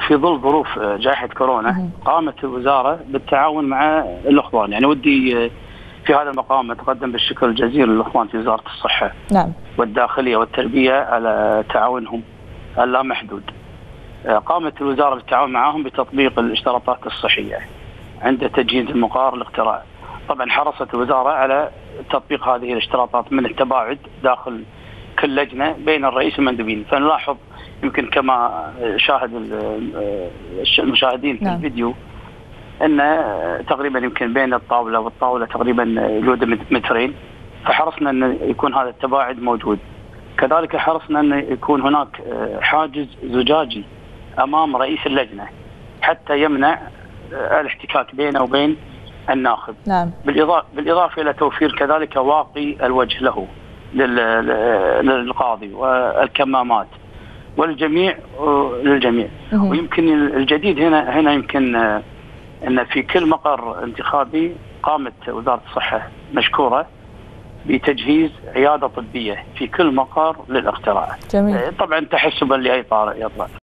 في ظل ظروف جائحة كورونا قامت الوزارة بالتعاون مع الإخوان. يعني ودي في هذا المقام أتقدم بالشكر الجزيل للإخوان في وزارة الصحة نعم. والداخلية والتربية على تعاونهم اللامحدود. قامت الوزارة بالتعاون معهم بتطبيق الاشتراطات الصحية عند تجهيز المقار الاقتراع. طبعا حرصت الوزارة على تطبيق هذه الاشتراطات من التباعد داخل كل لجنة بين الرئيس والمندوبين. فنلاحظ يمكن كما شاهد المشاهدين في الفيديو أن تقريبا يمكن بين الطاولة والطاولة تقريبا جودة مترين، فحرصنا أن يكون هذا التباعد موجود. كذلك حرصنا أن يكون هناك حاجز زجاجي أمام رئيس اللجنة حتى يمنع الاحتكاك بينه وبين الناخب. نعم. بالإضافة إلى توفير كذلك واقي الوجه له للقاضي والكمامات والجميع للجميع. ويمكن الجديد هنا يمكن أن في كل مقر انتخابي قامت وزارة الصحة مشكورة بتجهيز عيادة طبية في كل مقر للاقتراع. جميل. طبعا تحسبا لأي طارئ يطلع.